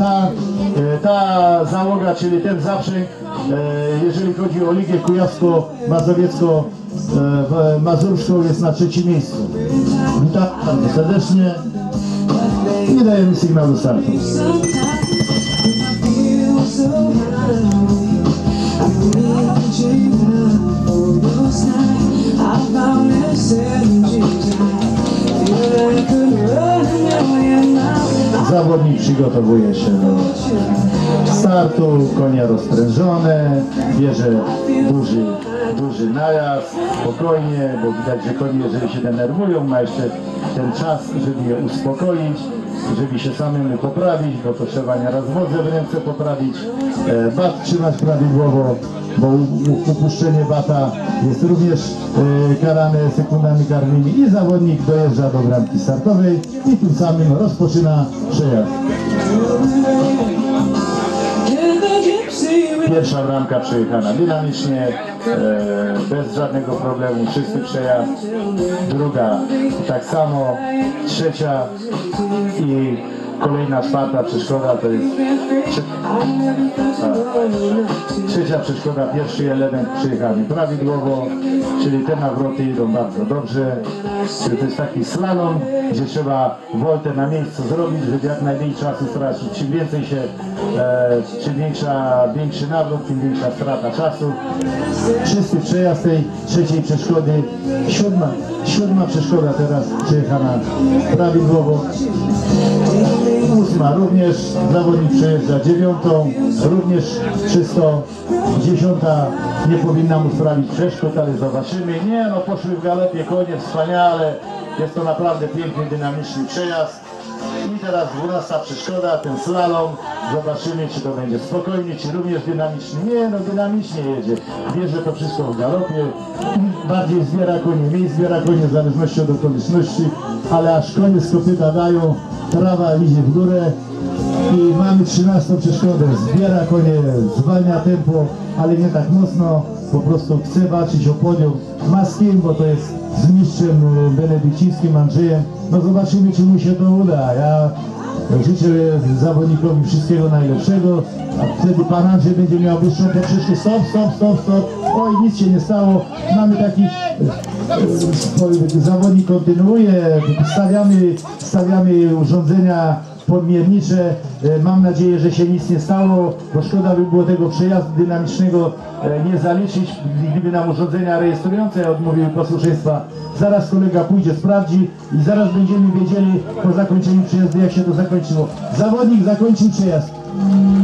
ta załoga, czyli ten zaprzęg, jeżeli chodzi o Ligę Kujawsko-Mazowiecko-Mazurską, jest na 3. miejscu. Witam bardzo serdecznie i dajemy sygnał do startu. Zawodnik przygotowuje się do startu, konie rozprężone, bierze duży najazd, spokojnie, bo widać, że konie, jeżeli się denerwują, ma jeszcze ten czas, żeby je uspokoić, żeby się samemu poprawić, bo to trzeba nieraz wodze w ręce poprawić, bat trzymać prawidłowo, bo upuszczenie bata jest również karane sekundami karnymi i zawodnik dojeżdża do bramki startowej i tym samym rozpoczyna przejazd. Pierwsza bramka przejechana dynamicznie, bez żadnego problemu, czysty przejazd. Druga tak samo, trzecia i kolejna, 4. przeszkoda to jest trzecia przeszkoda, pierwszy element przejechany prawidłowo, czyli te nawroty idą bardzo dobrze. Czyli to jest taki slalom, gdzie trzeba woltę na miejscu zrobić, żeby jak najmniej czasu stracić. Czym większy nawrót, tym większa strata czasu. Czysty przejazd tej 3. przeszkody. 7. przeszkoda teraz przejechana prawidłowo. 8. również zawodnik przejeżdża 9. również czysto. 10. nie powinna mu sprawić przeszkód, ale zobaczymy. Nie no, poszły w galopie konie, wspaniale. Jest to naprawdę piękny, dynamiczny przejazd. I teraz 12. przeszkoda, ten slalom. Zobaczymy, czy to będzie spokojnie, czy również dynamiczny. Nie no, dynamicznie jedzie. Bierze to wszystko w galopie. Bardziej zbiera konie, mniej zbiera konie w zależności od okoliczności. Ale aż konie z kopyta dają, trawa idzie w górę. I mamy 13. przeszkodę. Zbiera konie, zwalnia tempo, ale nie tak mocno. Po prostu chce walczyć o podium. Ma z kim, bo to jest z mistrzem benedykcińskim Andrzejem. No zobaczymy, czy mu się to uda. Ja życzę zawodnikowi wszystkiego najlepszego, a wtedy pan Andrzej będzie miał wyższą poprzeczkę. Stop. Oj, nic się nie stało. Mamy taki zawodnik kontynuuje. Stawiamy urządzenia podmiernicze. Mam nadzieję, że się nic nie stało, bo szkoda by było tego przejazdu dynamicznego nie zaliczyć, gdyby nam urządzenia rejestrujące odmówiły posłuszeństwa. Zaraz kolega pójdzie, sprawdzi i zaraz będziemy wiedzieli po zakończeniu przejazdu, jak się to zakończyło. Zawodnik zakończył przejazd.